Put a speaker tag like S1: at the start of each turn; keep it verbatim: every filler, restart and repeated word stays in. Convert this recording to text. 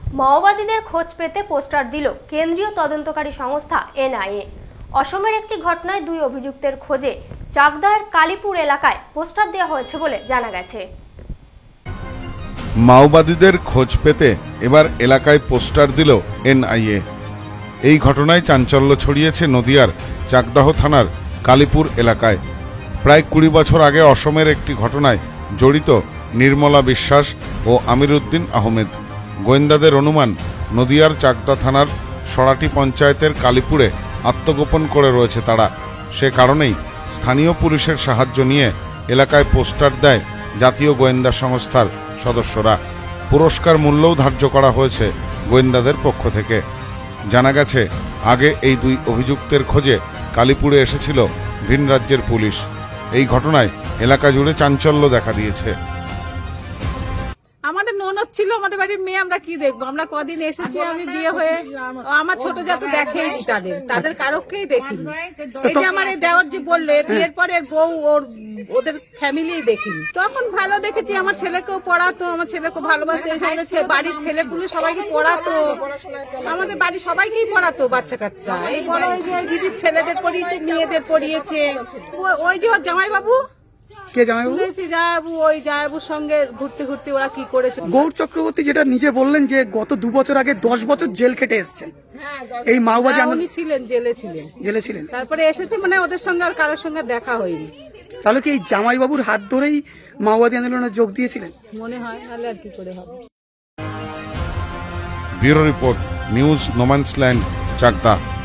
S1: মাওবাদীদের খোঁজ পেতে পোস্টার দিল কেন্দ্রীয় তদন্তকারী সংস্থা এনআইএ। অসমের একটি ঘটনায় দুই অভিযুক্তের খোঁজে চাকদার কালীপুর এলাকায় পোস্টার দেওয়া হয়েছে বলে জানা গেছে।
S2: মাওবাদীদের খোঁজ পেতে এবার এলাকায় পোস্টার দিল এনআইএ। এই ঘটনায় চাঞ্চল্য ছড়িয়েছে নদিয়ার চাকদাহ থানার কালীপুর এলাকায়। প্রায় কুড়ি বছর আগে অসমের একটি ঘটনায় জড়িত নির্মলা বিশ্বাস ও আমির উদ্দিন আহমেদ। গোয়েন্দাদের অনুমান নদিয়ার চাকদা থানার সরাটি পঞ্চায়েতের কালীপুরে আত্মগোপন করে রয়েছে তারা। সে কারণেই স্থানীয় পুলিশের সাহায্য নিয়ে এলাকায় পোস্টার দেয় জাতীয় গোয়েন্দা সংস্থার সদস্যরা। পুরস্কার মূল্যও ধার্য করা হয়েছে গোয়েন্দাদের পক্ষ থেকে। জানা গেছে, আগে এই দুই অভিযুক্তের খোঁজে কালীপুরে এসেছিল ভিন রাজ্যের পুলিশ। এই ঘটনায় এলাকা জুড়ে চাঞ্চল্য দেখা দিয়েছে।
S3: আমাদের ননদ ছিল, আমাদের বাড়ির মেয়ে, আমরা কি দেখবো? আমরা কদিন এসেছি, আমি বিয়ে হয়ে আমার ছোট জাত দেখেই তাদের তাদের কারোকেই দেখিনি। এই যে আমার এই দেওয়ার যে বললে বিয়ের পরে বউ ওর ওদের ফ্যামিলি দেখিনি। তখন ভালো দেখেছি, আমার ছেলেকেও পড়াতো, আমার ছেলেকেও ভালোবাসে, বাড়ির ছেলেপুলে সবাইকে পড়াতো, আমাদের বাড়ির সবাইকেই পড়াতো বাচ্চা কাচ্চা। এই বড় হয়েছে দিদির ছেলেদের পড়িয়েছে, মেয়েদের পড়িয়েছে। ওই যে ওর জামাই বাবু
S4: কে জামাইবাবু?
S3: জামাইবাবু ওই জামাইবাবুর সঙ্গে ঘুরতে ঘুরতে ওরা কি করেছে।
S4: গৌর চক্রবর্তী যেটা নিজে বললেন যে গত দু বছর আগে দশ বছর জেল খেটে এসেছেন এই মাওবাদী।
S3: উনি ছিলেন জেলে ছিলেন
S4: জেলে ছিলেন
S3: তারপরে এসেছে, মানে ওদের সঙ্গে আর কারোর সঙ্গে দেখা হয়নি।
S4: তাহলে কি এই জামাইবাবুর হাত ধরেই মাওবাদী আন্দোলনে যোগ দিয়েছিলেন?
S3: মনে হয়, নাহলে আর কি করে হবে।
S2: Bureau report, news no man's land, Chakdah.